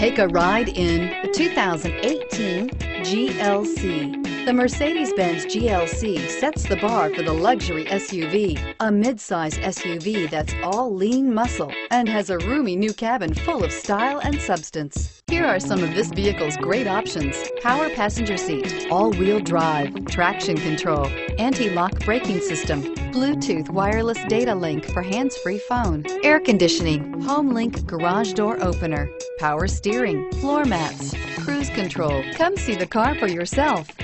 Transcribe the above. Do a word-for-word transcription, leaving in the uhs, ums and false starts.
Take a ride in the two thousand eighteen G L C. The Mercedes-Benz G L C sets the bar for the luxury S U V, a mid-size S U V that's all lean muscle and has a roomy new cabin full of style and substance. Here are some of this vehicle's great options: power passenger seat, all-wheel drive, traction control, anti-lock braking system, Bluetooth wireless data link for hands-free phone, air conditioning, home link garage door opener, power steering, floor mats, cruise control. Come see the car for yourself.